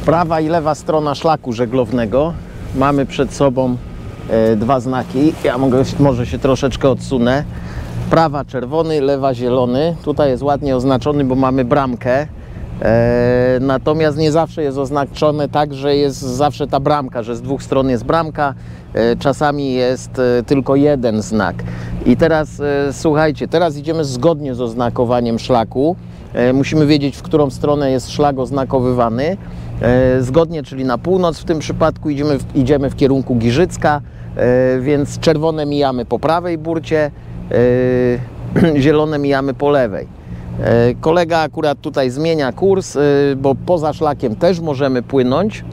Prawa i lewa strona szlaku żeglownego. Mamy przed sobą dwa znaki. Ja może się troszeczkę odsunę. Prawa czerwony, lewa zielony. Tutaj jest ładnie oznaczony, bo mamy bramkę. Natomiast nie zawsze jest oznaczone tak, że jest zawsze ta bramka, że z dwóch stron jest bramka. Czasami jest tylko jeden znak. I teraz słuchajcie, teraz idziemy zgodnie z oznakowaniem szlaku. Musimy wiedzieć, w którą stronę jest szlak oznakowywany. Zgodnie, czyli na północ w tym przypadku idziemy w kierunku Giżycka, więc czerwone mijamy po prawej burcie, zielone mijamy po lewej. Kolega akurat tutaj zmienia kurs, bo poza szlakiem też możemy płynąć.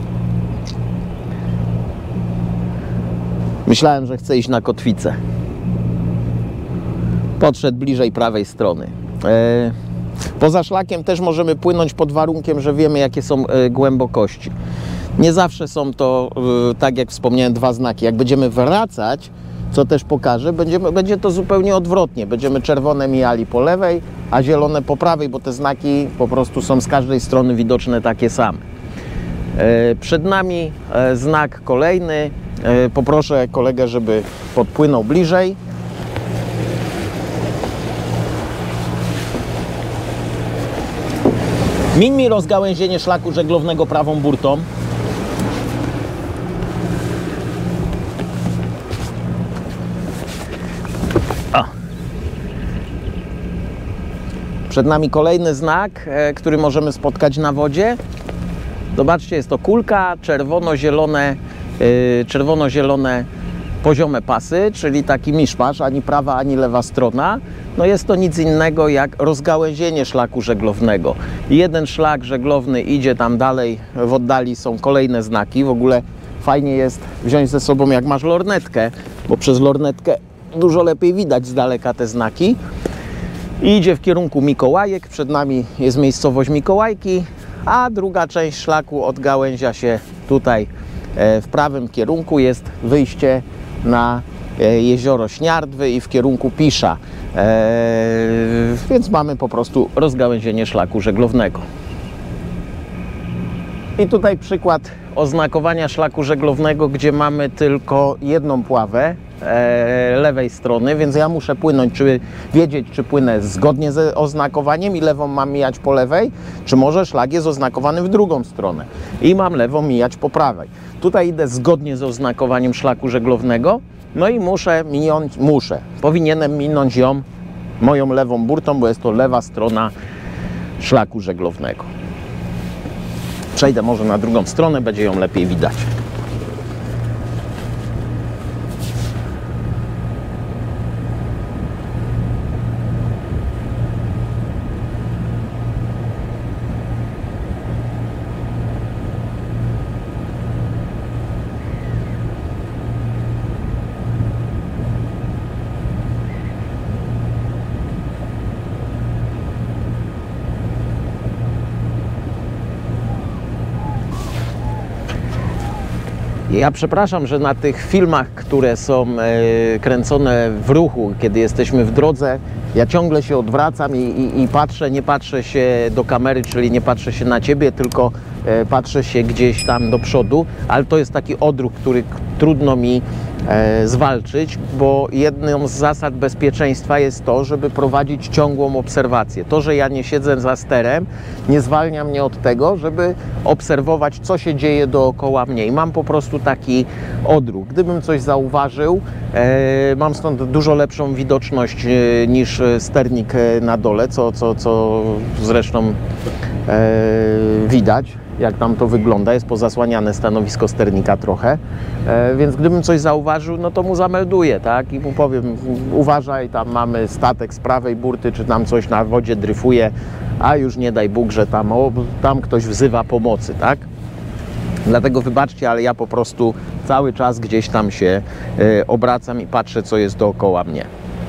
Myślałem, że chce iść na kotwicę. Podszedł bliżej prawej strony. Poza szlakiem też możemy płynąć pod warunkiem, że wiemy, jakie są głębokości. Nie zawsze są to, tak jak wspomniałem, dwa znaki. Jak będziemy wracać, co też pokażę, będzie to zupełnie odwrotnie. Będziemy czerwone mijali po lewej, a zielone po prawej, bo te znaki po prostu są z każdej strony widoczne takie same. Przed nami znak kolejny. Poproszę kolegę, żeby podpłynął bliżej. Miń mi rozgałęzienie szlaku żeglownego prawą burtą. O. Przed nami kolejny znak, który możemy spotkać na wodzie. Zobaczcie, jest to kulka, czerwono-zielone poziome pasy, czyli taki miszmasz, ani prawa, ani lewa strona. No jest to nic innego jak rozgałęzienie szlaku żeglownego. Jeden szlak żeglowny idzie tam dalej, w oddali są kolejne znaki. W ogóle fajnie jest wziąć ze sobą, jak masz lornetkę, bo przez lornetkę dużo lepiej widać z daleka te znaki. I idzie w kierunku Mikołajek, przed nami jest miejscowość Mikołajki, a druga część szlaku odgałęzia się tutaj w prawym kierunku, jest wyjście na jezioro Śniardwy i w kierunku Pisza, więc mamy po prostu rozgałęzienie szlaku żeglownego. I tutaj przykład oznakowania szlaku żeglownego, gdzie mamy tylko jedną pławę lewej strony, więc ja muszę wiedzieć, czy płynę zgodnie z oznakowaniem i lewą mam mijać po lewej, czy może szlak jest oznakowany w drugą stronę i mam lewą mijać po prawej. Tutaj idę zgodnie z oznakowaniem szlaku żeglownego, no i powinienem minąć ją moją lewą burtą, bo jest to lewa strona szlaku żeglownego. Przejdę może na drugą stronę, będzie ją lepiej widać. Ja przepraszam, że na tych filmach, które są kręcone w ruchu, kiedy jesteśmy w drodze, ja ciągle się odwracam i patrzę, nie patrzę się do kamery, czyli nie patrzę się na Ciebie, tylko patrzę się gdzieś tam do przodu, ale to jest taki odruch, który trudno mi zwalczyć, bo jedną z zasad bezpieczeństwa jest to, żeby prowadzić ciągłą obserwację. To, że ja nie siedzę za sterem, nie zwalnia mnie od tego, żeby obserwować, co się dzieje dookoła mnie. I mam po prostu taki odruch. Gdybym coś zauważył, mam stąd dużo lepszą widoczność niż sternik na dole, co zresztą widać, jak tam to wygląda, jest pozasłaniane stanowisko sternika trochę, więc gdybym coś zauważył, no to mu zamelduję, tak, i mu powiem, uważaj, tam mamy statek z prawej burty, czy tam coś na wodzie dryfuje, a już nie daj Bóg, że tam ktoś wzywa pomocy, tak. Dlatego wybaczcie, ale ja po prostu cały czas gdzieś tam się obracam i patrzę, co jest dookoła mnie.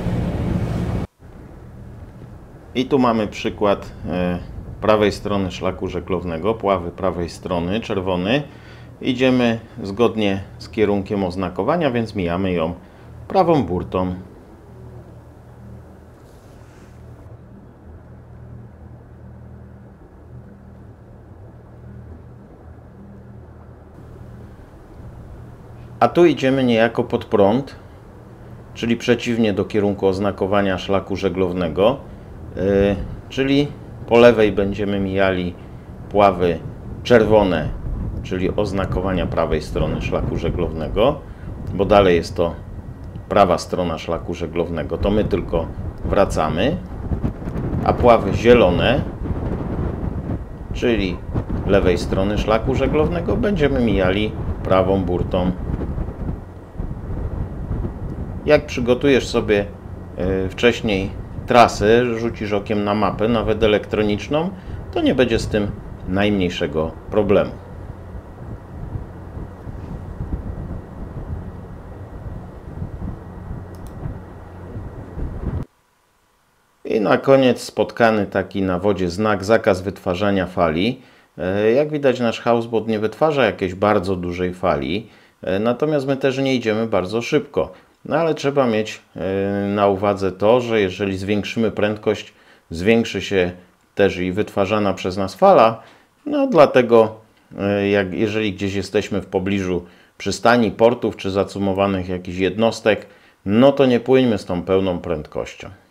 I tu mamy przykład prawej strony szlaku żeglownego, pławy prawej strony, czerwony. Idziemy zgodnie z kierunkiem oznakowania, więc mijamy ją prawą burtą. A tu idziemy niejako pod prąd, czyli przeciwnie do kierunku oznakowania szlaku żeglownego, czyli po lewej będziemy mijali pławy czerwone, czyli oznakowania prawej strony szlaku żeglownego, bo dalej jest to prawa strona szlaku żeglownego, to my tylko wracamy, a pławy zielone, czyli lewej strony szlaku żeglownego, będziemy mijali prawą burtą. Jak przygotujesz sobie wcześniej trasę, rzucisz okiem na mapę, nawet elektroniczną, to nie będzie z tym najmniejszego problemu. I na koniec spotkany taki na wodzie znak, zakaz wytwarzania fali. Jak widać, nasz houseboat nie wytwarza jakiejś bardzo dużej fali, natomiast my też nie idziemy bardzo szybko. No ale trzeba mieć na uwadze to, że jeżeli zwiększymy prędkość, zwiększy się też i wytwarzana przez nas fala. No dlatego, jeżeli gdzieś jesteśmy w pobliżu przystani, portów czy zacumowanych jakichś jednostek, no to nie płyńmy z tą pełną prędkością.